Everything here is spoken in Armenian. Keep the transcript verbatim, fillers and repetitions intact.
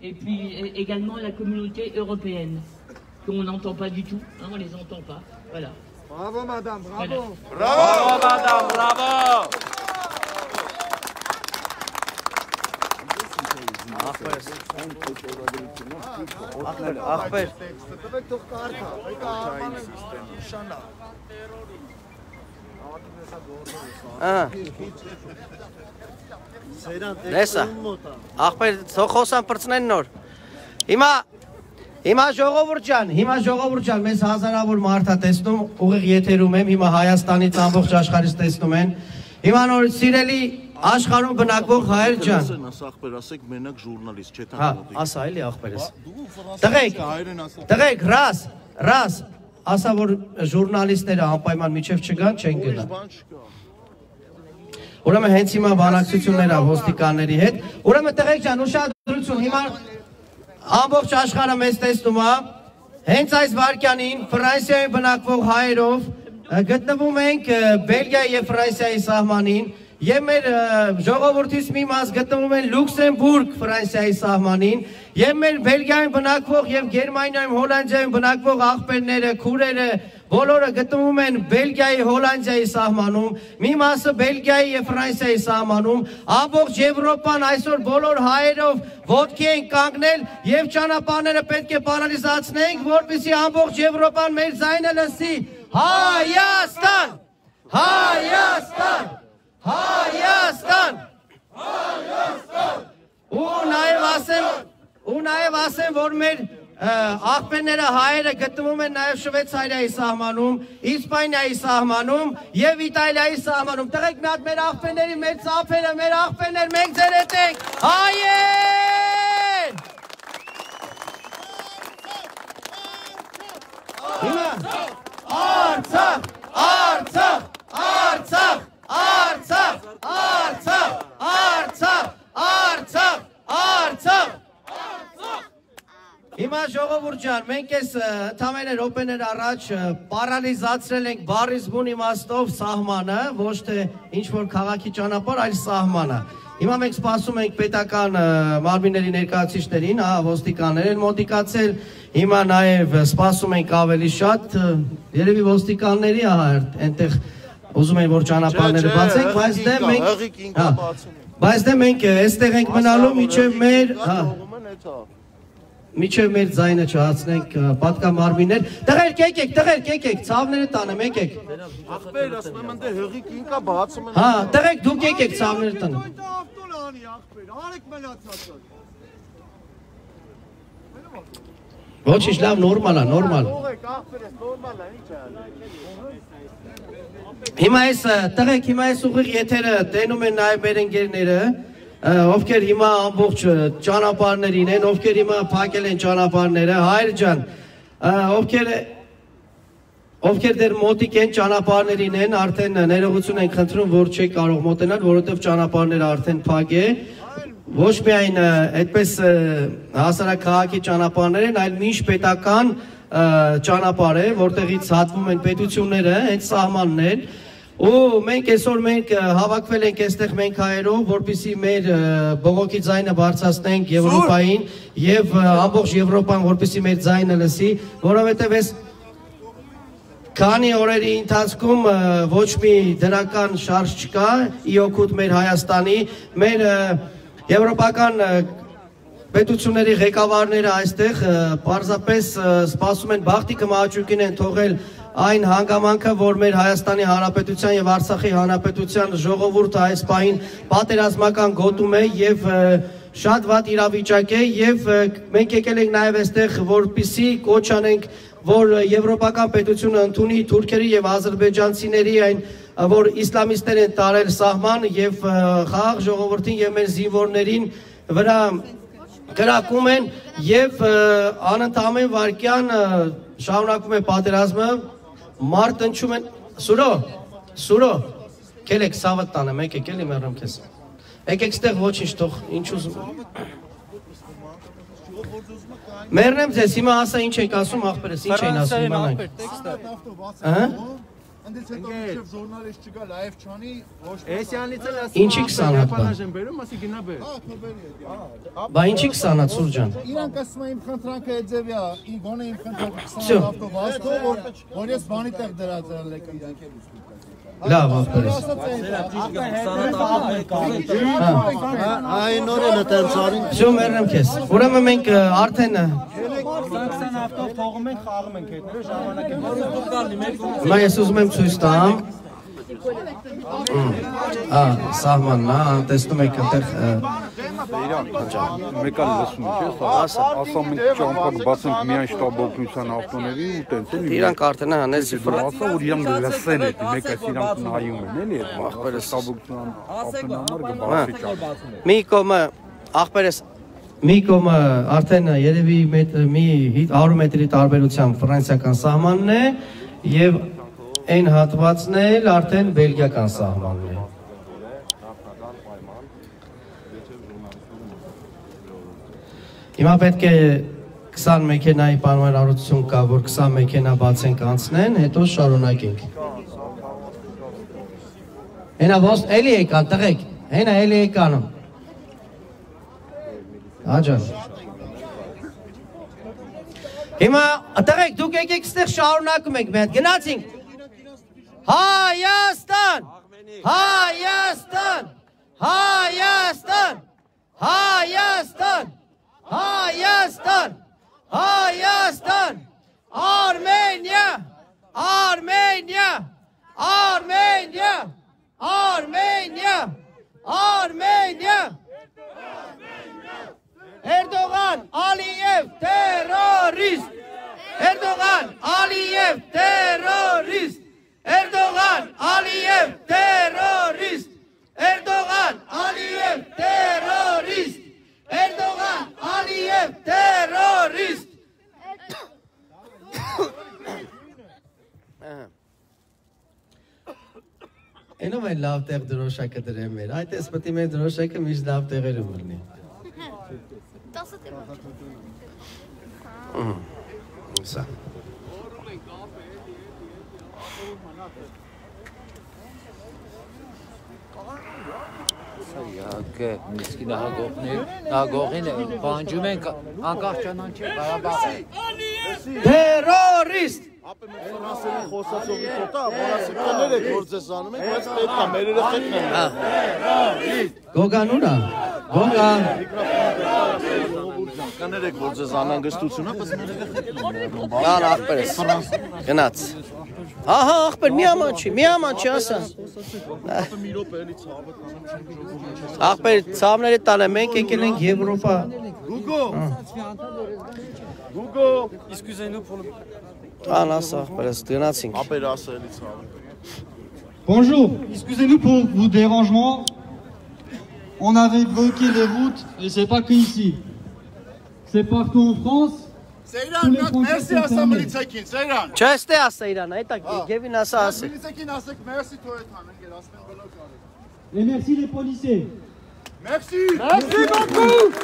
et puis également la communauté européenne, qu'on n'entend pas du tout, hein, on les entend pas, voilà. Bravo madame, bravo. Voilà. Bravo madame, bravo. Nesa. Ախպեր թող խոսան բրցնեն նոր։ Հիմա հիմա ժողովուրդ ջան, հիմա ժողովուրդ ջան, մեզ հազարավոր մարդ է տեսնում, ուղիղ եթերում եմ, հիմա Հայաստանից ամբողջ աշխարհից տեսնում են։ Հիմա նոր սիրելի աշխարհում բնակվող հայեր ջան։ Ախպեր, ասեք մենակ ժուրնալիստ, չէ՞ Հա, ասա էլի ախպերս։ Տղեկ, տղեկ, ռաս, ռաս, ասա որ ժուրնալիստները անպայման միջև չգան, չեն գնա։ Ուրեմն հենց հիմա բանակցություններ ա ոստիկանների հետ։ Ուրեմն տղեկ ջան, ուշադրություն, հիմա ամբողջ աշխարհը մեզ տեսնում է։ Հենց այս վարքյանին Ֆրանսիայում բնակվող հայերով գտնվում ենք Բելգիայի եւ Ֆրանսիայի սահմանին եւ մեր ժողովրդից մի մաս գտնվում են Լյուքսեմբուրգ Ֆրանսիայի սահմանին եւ մեր Բելգիայում բնակվող եւ Գերմանիայում, Հոլանդիայում բնակվող աղբերները, քուրերը բոլորը գտնվում են Բելգիայի, Հոլանդիայի սահմանում, մի մասը Բելգիայի եւ Ֆրանսիայի սահմանում, ամբողջ Եվրոպան այսօր բոլոր հայերով ոտքի են կանգնել եւ ճանապարհները պետք է պարալիզացնենք, որպեսզի ամբողջ Եվրոպան մեր ձայնը լսի։ Հայաստան! Հայաստան! Հայաստան! Հայաստան! Ու նաեւ ասեմ, ու նաեւ ասեմ, որ մեր աղբերները հայերը գտնվում են նաև Շվեյցարիայի սահմանում, Իսպանիայի սահմանում եւ Իտալիայի սահմանում։ Տղեկ մի հատ մեր աղբերների, մեր ծափերը, մեր աղբերներ, մենք ձեր հետ ենք։ Հայեր! Հիմա Արցախ, Արցախ, Արցախ, Արցախ, Արցախ, Արցախ, Արցախ, Արցախ։ Հիմա ժողովուրդ ջան, մենք այս ընդամենը րոպեներ առաջ պարալիզացրել ենք բառից բուն իմաստով սահմանը, ոչ թե ինչ-որ քաղաքի ճանապարհ, այլ սահմանը։ Հիմա մենք սպասում ենք պետական մարմինների ներկայացուցիչներին, հա, ոստիկաններ են մոտիկացել, հիմա նաև սպասում ենք ավելի շատ, երևի ոստիկանների, հա, այնտեղ ուզում են որ ճանապարհները բացենք, բայց դե մենք, հա, բայց դե մենք այստեղ ենք մնալու մինչև մեր, հա, Միջև մեր ձայնը չհացնենք պատկամարմիններ։ Տղերք եկեք, տղերք եկեք, ցավները տանեմ, եկեք։ Ախպեր, ասում եմ ընդ հղիկ ինքա բացում են։ Հա, տղերք դուք եկեք ցավները տանեմ։ Ավտոլանի ախպեր, արեք մնացածը։ Ոչինչ, լավ, նորմալ է, նորմալ։ Ողեք ախպեր, նորմալ է, ինչ է։ Հիմա այս տղերք, հիմա այս ուղիղ եթերը տենում են նաև մեր ընկերները, ովքեր հիմա ամբողջ ճանապարհներին են, ովքեր հիմա փակել են ճանապարհները, հայր ջան, ովքեր ովքեր դեռ մոտիկ են ճանապարհներին են, արդեն ներողություն են խնդրում, որ չեք կարող մոտենալ, որովհետև ճանապարհները արդեն փակ է։ Ոչ միայն այդպես հասարակ քաղաքի ճանապարհներ են, այլ միշտ պետական ճանապարհ է, որտեղից հատվում են պետությունները, հենց սահմաններ։ Ու մենք այսօր մենք հավաքվել ենք այստեղ մենք հայերով, որպեսզի մեր բողոքի ձայնը բարձրացնենք Եվրոպային եւ ամբողջ Եվրոպան, որպեսզի մեր ձայնը լսի, որովհետեւ այս քանի օրերի ընթացքում ոչ մի դրական շարժ չկա, ի օգուտ մեր Հայաստանի, մեր եվրոպական պետությունների ղեկավարները այստեղ պարզապես սպասում են Բախտիկը Մահաճուկին են թողել այն հանգամանքը, որ մեր Հայաստանի Հանրապետության եւ Արցախի Հանրապետության ժողովուրդը այս պահին պատերազմական գոտում է եւ շատ վատ իրավիճակ է եւ մենք եկել ենք նաեւ այստեղ որպեսզի կոչ անենք, որ եվրոպական պետությունը ընդունի թուրքերի եւ ադրբեջանցիների այն որ իսլամիստներ են տարել սահման եւ խաղաղ ժողովրդին եւ մեր զինվորներին վրա գրակում են եւ անընդհանուր վարկյան շարունակում է պատերազմը մարդ ընչում են Սուրո Սուրո կելեք սավը տանեմ եկեք էլի մեռնեմ քեզ եկեք ստեղ ոչինչ թող ինչ ուզում մեռնեմ ձեզ հիմա ասա ինչ եք ասում ախպերս ինչ են ասում իմանանք ահա Ընդից հետո մինչև ժուրնալիստ չկա լայվ չանի, ոչ Էսյանից էլ ասում Ինչի քսանհատ բան։ եմ բերում, ասի գնա բեր։ հա, քո բերի էդի, հա։ Բա ինչի քսանհատ Սուրջան։ Իրանք ասում են իմ խնդրանքը էձևյա, իմ գոնե իմ խնդրանքը Всё. քսան ավտոբաս թող, որ որ ես բանի տեղ դրած եմ եկել։ Լավ, ախպերս։ Այն օրը նտենցարին Всё, մեռնեմ քեզ։ Ուրեմն մենք արդեն քսան ավտով թողում ենք, խաղում ենք հետները ժամանակը։ Հիմա ես ուզում եմ ցույց տամ։ Ա, սահմանն է, տեսնում եք այնտեղ Մեկը լսում չէ, ասում ենք ճամփան բացենք միայն շտաբօգնության ավտոների ու տենց էլի։ Իրանք արդեն հանեց Դա ասա որ իրանք լսեն էլի, մեկը իրանք նայում են էլի, ախպերս շտաբօգնության ավտոնի համար կբացի ճամփ։ մի կողմը ախպերս մի կողմը արդեն երևի մի հարյուր մետրի տարբերությամբ ֆրանսիական սահմանն է եւ այն հատվածն էլ արդեն բելգիական սահմանն է։ Հիմա պետք է քսան մեքենայի պայմանավորություն կա, որ քսան մեքենա բացենք անցնեն, հետո շարունակենք։ Հենա ոնց էլի եկան, տղեկ, հենա էլի եկան։ Աջան։ Հիմա տղեկ դուք եկեք ստեղ շարունակում եք, մի հատ գնացինք։ Հայաստան! Հայաստան! Հայաստան! Հայաստան! Հայաստան! Հայաստան! Արմենիա! Արմենիա! Արմենիա! Արմենիա! Արմենիա! Էրդողան, Ալիև, տերորիստ! Էրդողան, Ալիև, տերորիստ! Էրդողան, Ալիև, տերորիստ! Էրդողան, Ալիև, տերորիստ! Էրդողան, Ալիև, տերորիստ! Էնով են լավ տեղ դրոշակը դրեմ մեր, այդ ես պտի մեր դրոշակը միշտ լավ տեղերում լինի։ Սա։ Իհարկե, իսկի նահագողներ, նահագողին պահանջում ենք անկախ ճանաչել Ղարաբաղը։ Տերորիստ! Ապա մենք ֆրանսերեն խոսացողի ֆոտա, որասիկներ եք որ ձեզ անում եք, բայց պետք է մեր երեխեքն են։ Գոգանուրա, Գոգան։ Կաներ եք որ ձեզ անհանգստություն է, բայց մեր երեխեքն են։ Լան ախպերս, գնաց։ Ահա ախպեր, մի աման չի, մի աման չի ասա։ Մի րոպե էլի ցավը տանեմ չեմ ժողովում։ Ախպեր, ցավները տանը, մենք եկել ենք Եվրոպա։ Գուգո։ Գուգո։ Ան ասա ախպերս, գնացինք։ Ապեր ասա էլի ցավը։ Bonjour, excusez-nous pour vos dérangements. On avait bloqué les routes et c'est pas que ici. C'est partout en France. Սեյրան, մերսի ասա մլիցեքին, Սեյրան։ Չստե ասա իրան, այտա գևին ասա ասե։ Մլիցեքին ասեք մերսի թողեթան, ընկեր, ասեն բլոկ արեք։ Et merci les policiers. Merci. Merci beaucoup.